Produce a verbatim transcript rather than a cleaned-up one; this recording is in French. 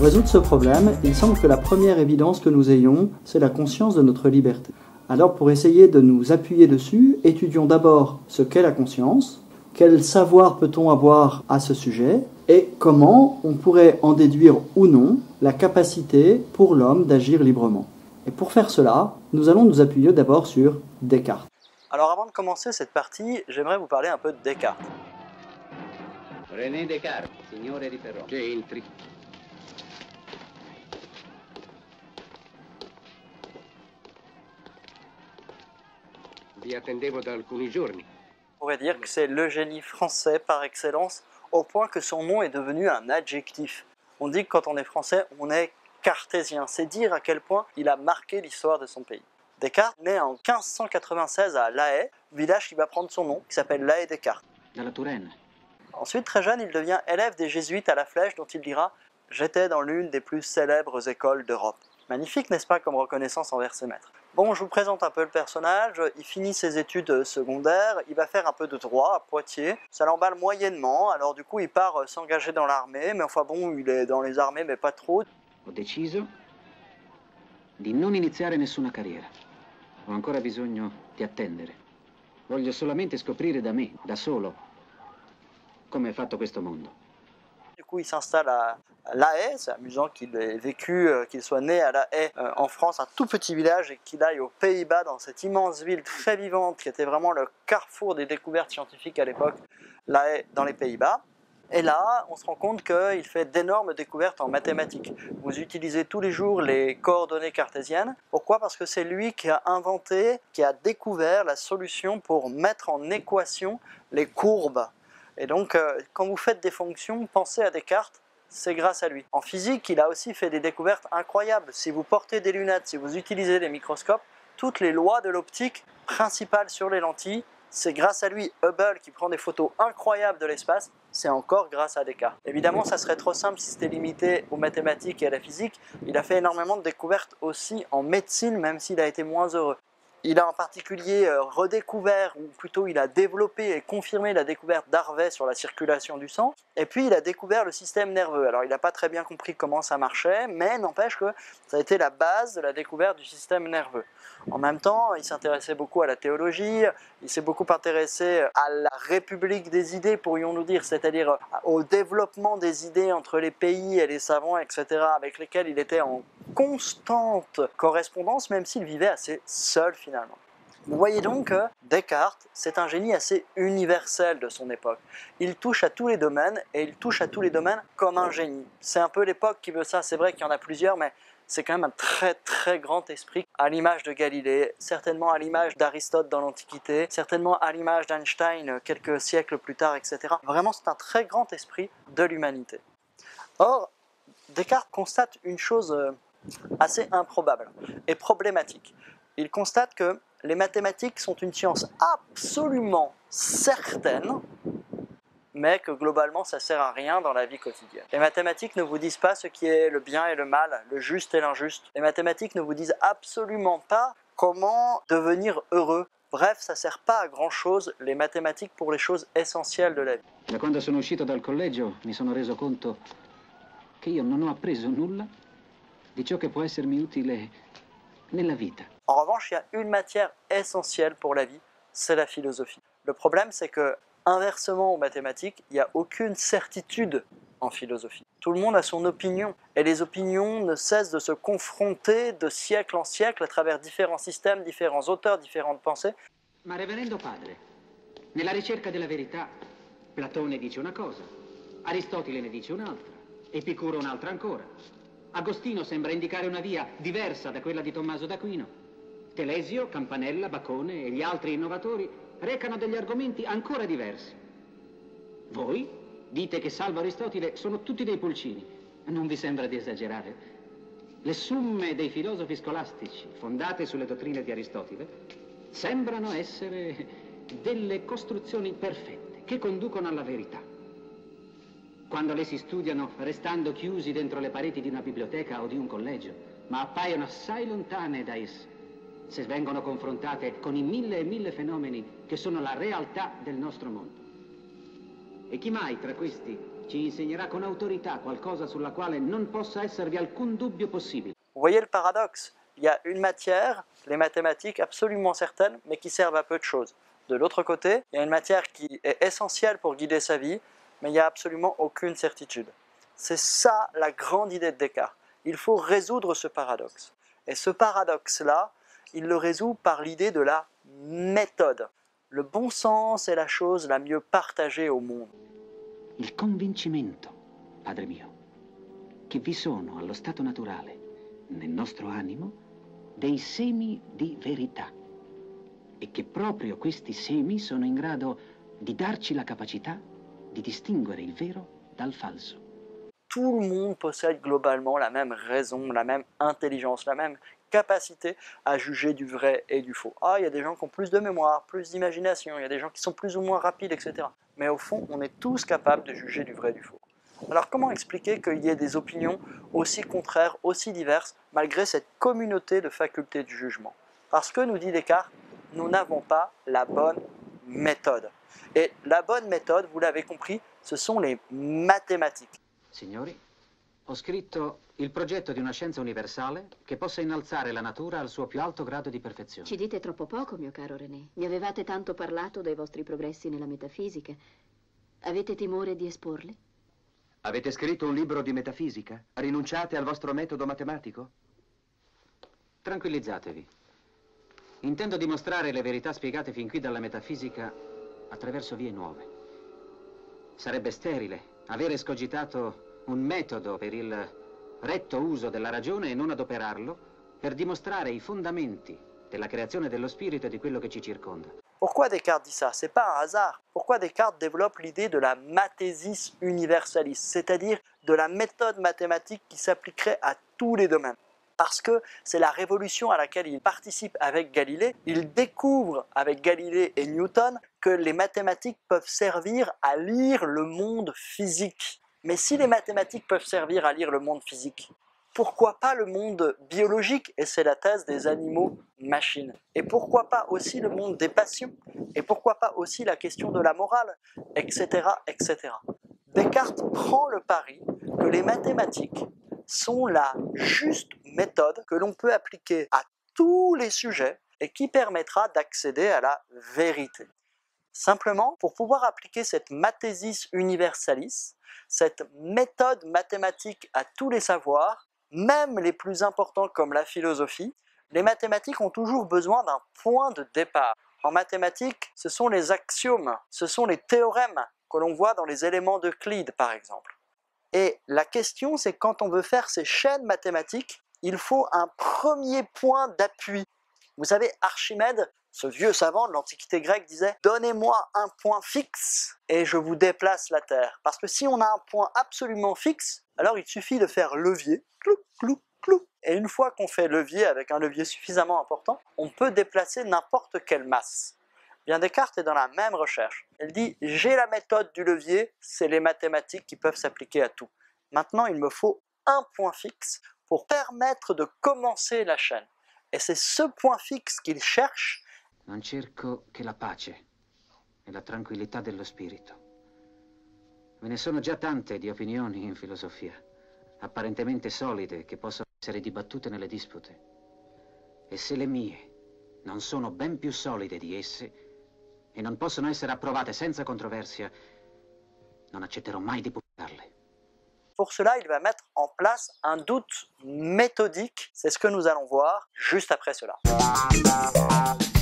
résoudre ce problème, il semble que la première évidence que nous ayons, c'est la conscience de notre liberté. Alors pour essayer de nous appuyer dessus, étudions d'abord ce qu'est la conscience, quel savoir peut-on avoir à ce sujet, et comment on pourrait en déduire ou non la capacité pour l'homme d'agir librement. Et pour faire cela, nous allons nous appuyer d'abord sur Descartes. Alors avant de commencer cette partie, j'aimerais vous parler un peu de Descartes. René Descartes, signore di Ferro. Che entri. Vi attendevo da alcuni giorni. On pourrait dire que c'est le génie français par excellence, au point que son nom est devenu un adjectif. On dit que quand on est français, on est cartésien. C'est dire à quel point il a marqué l'histoire de son pays. Descartes naît en quinze cent quatre-vingt-seize à La Haye, village qui va prendre son nom, qui s'appelle La Haye Descartes. Dalla Touraine. Ensuite, très jeune, il devient élève des jésuites à la Flèche, dont il dira « J'étais dans l'une des plus célèbres écoles d'Europe ». Magnifique, n'est-ce pas, comme reconnaissance envers ses maîtres. Bon, je vous présente un peu le personnage. Il finit ses études secondaires, il va faire un peu de droit à Poitiers. Ça l'emballe moyennement, alors du coup, il part s'engager dans l'armée, mais enfin bon, il est dans les armées, mais pas trop. Ho deciso di non iniziare nessuna carriera. Ho ancora bisogno di attendere. Voglio solamente scoprire da me, da solo, come è fatto questo mondo. Du coup, il s'installe à La Haye. C'est amusant qu'il ait vécu, euh, qu'il soit né à La Haye, euh, en France, un tout petit village, et qu'il aille aux Pays-Bas, dans cette immense ville très vivante, qui était vraiment le carrefour des découvertes scientifiques à l'époque, La Haye, dans les Pays-Bas. Et là, on se rend compte qu'il fait d'énormes découvertes en mathématiques. Vous utilisez tous les jours les coordonnées cartésiennes. Pourquoi? Parce que c'est lui qui a inventé, qui a découvert la solution pour mettre en équation les courbes. Et donc, euh, quand vous faites des fonctions, pensez à Descartes, c'est grâce à lui. En physique, il a aussi fait des découvertes incroyables. Si vous portez des lunettes, si vous utilisez des microscopes, toutes les lois de l'optique principales sur les lentilles, c'est grâce à lui. Hubble, qui prend des photos incroyables de l'espace, c'est encore grâce à Descartes. Évidemment, ça serait trop simple si c'était limité aux mathématiques et à la physique. Il a fait énormément de découvertes aussi en médecine, même s'il a été moins heureux. Il a en particulier redécouvert, ou plutôt il a développé et confirmé la découverte d'Harvey sur la circulation du sang. Et puis il a découvert le système nerveux. Alors il n'a pas très bien compris comment ça marchait, mais n'empêche que ça a été la base de la découverte du système nerveux. En même temps, il s'intéressait beaucoup à la théologie, il s'est beaucoup intéressé à la république des idées, pourrions-nous dire, c'est-à-dire au développement des idées entre les pays et les savants, et cetera, avec lesquels il était en constante correspondance, même s'il vivait assez seul finalement. Vous voyez donc que Descartes, c'est un génie assez universel de son époque. Il touche à tous les domaines, et il touche à tous les domaines comme un génie. C'est un peu l'époque qui veut ça, c'est vrai qu'il y en a plusieurs, mais c'est quand même un très très grand esprit, à l'image de Galilée, certainement à l'image d'Aristote dans l'Antiquité, certainement à l'image d'Einstein quelques siècles plus tard, et cetera. Vraiment, c'est un très grand esprit de l'humanité. Or, Descartes constate une chose assez improbable et problématique. Il constate que les mathématiques sont une science absolument certaine, mais que globalement ça sert à rien dans la vie quotidienne. Les mathématiques ne vous disent pas ce qui est le bien et le mal, le juste et l'injuste. Les mathématiques ne vous disent absolument pas comment devenir heureux. Bref, ça ne sert pas à grand chose, les mathématiques, pour les choses essentielles de la vie. Da quando sono uscito dal collegio mi sono reso conto che io non ho appreso nulla di ciò che può essermi utile nella vita. En revanche, il y a une matière essentielle pour la vie, c'est la philosophie. Le problème, c'est que, inversement aux mathématiques, il n'y a aucune certitude en philosophie. Tout le monde a son opinion, et les opinions ne cessent de se confronter de siècle en siècle à travers différents systèmes, différents auteurs, différentes pensées. Ma reverendo padre, nella ricerca della verità, Platone dice una cosa, Aristotele ne dice un'altra, Epicuro un'altra ancora. Agostino sembra indicare una via diversa da quella di Tommaso d'Aquino. Telesio, Campanella, Bacone e gli altri innovatori recano degli argomenti ancora diversi. Voi dite che salvo Aristotele sono tutti dei pulcini. Non vi sembra di esagerare? Le summe dei filosofi scolastici, fondate sulle dottrine di Aristotele, sembrano essere delle costruzioni perfette che conducono alla verità. Quando le si studiano restando chiusi dentro le pareti di una biblioteca o di un collegio, ma appaiono assai lontane da esse, se vengono confrontate con i mille e mille fenomeni che sono la realtà del nostro mondo. E chi mai tra questi ci insegnerà con autorità qualcosa sulla quale non possa esservi alcun dubbio possibile? Vous voyez le paradoxe? Il y a une matière, les mathématiques, absolument certaines, mais qui servent à peu de choses. De l'autre côté, il y a une matière qui est essentielle pour guider sa vie, mais il n'y a absolument aucune certitude. C'est ça la grande idée de Descartes. Il faut résoudre ce paradoxe. Et ce paradoxe-là, il le résout par l'idée de la méthode. Le bon sens est la chose la mieux partagée au monde. Il convincimento, padre mio, che vi sono allo stato naturale, nel nostro animo, dei semi di verità e che proprio questi semi sono in grado di darci la capacità di distinguere il vero dal falso. Tout le monde possède globalement la même raison, la même intelligence, la même capacité à juger du vrai et du faux. Ah, il y a des gens qui ont plus de mémoire, plus d'imagination, il y a des gens qui sont plus ou moins rapides, et cetera. Mais au fond, on est tous capables de juger du vrai et du faux. Alors comment expliquer qu'il y ait des opinions aussi contraires, aussi diverses, malgré cette communauté de facultés du jugement? Parce que, nous dit Descartes, nous n'avons pas la bonne méthode. Et la bonne méthode, vous l'avez compris, ce sont les mathématiques. Signori, ho scritto il progetto di una scienza universale che possa innalzare la natura al suo più alto grado di perfezione. Ci dite troppo poco, mio caro René. Mi avevate tanto parlato dei vostri progressi nella metafisica. Avete timore di esporli? Avete scritto un libro di metafisica? Rinunciate al vostro metodo matematico? Tranquillizzatevi. Intendo dimostrare le verità spiegate fin qui dalla metafisica attraverso vie nuove. Sarebbe sterile avere escogitato un metodo per il retto uso della ragione e non adoperarlo per dimostrare i fondamenti della creazione dello spirito e di quello che ci circonda. Pourquoi Descartes dit ça? C'est pas un hasard. Pourquoi Descartes développe l'idée de la mathésis universalis, c'est-à-dire de la méthode mathématique qui s'appliquerait à tous les domaines? Parce que c'est la révolution à laquelle il participe avec Galilée. Il découvre avec Galilée et Newton que les mathématiques peuvent servir à lire le monde physique. Mais si les mathématiques peuvent servir à lire le monde physique, pourquoi pas le monde biologique? Et c'est la thèse des animaux-machines. Et pourquoi pas aussi le monde des passions? Et pourquoi pas aussi la question de la morale? Etc. et cetera. Descartes prend le pari que les mathématiques sont la juste méthode que l'on peut appliquer à tous les sujets et qui permettra d'accéder à la vérité. Simplement, pour pouvoir appliquer cette mathésis universalis, cette méthode mathématique à tous les savoirs, même les plus importants comme la philosophie, les mathématiques ont toujours besoin d'un point de départ. En mathématiques, ce sont les axiomes, ce sont les théorèmes que l'on voit dans les éléments d'Euclide par exemple. Et la question, c'est quand on veut faire ces chaînes mathématiques, il faut un premier point d'appui. Vous savez, Archimède, ce vieux savant de l'Antiquité grecque, disait « Donnez-moi un point fixe et je vous déplace la Terre. » Parce que si on a un point absolument fixe, alors il suffit de faire levier, clou, clou, clou. Et une fois qu'on fait levier avec un levier suffisamment important, on peut déplacer n'importe quelle masse. Bien, Descartes est dans la même recherche. Elle dit « J'ai la méthode du levier, c'est les mathématiques qui peuvent s'appliquer à tout. Maintenant, il me faut un point fixe pour permettre de commencer la chaîne. » Et c'est ce point fixe qu'il cherche. Non cerco che la pace e la tranquillità dello spirito. Ve ne sono già tante di opinioni in filosofia, apparentemente solide, che possono essere dibattute nelle dispute. E se le mie non sono ben più solide di esse e non possono essere approvate senza controversia, non accetterò mai di pubblicarle. Pour cela, il va mettre en place un doute méthodique. C'est ce que nous allons voir juste après cela.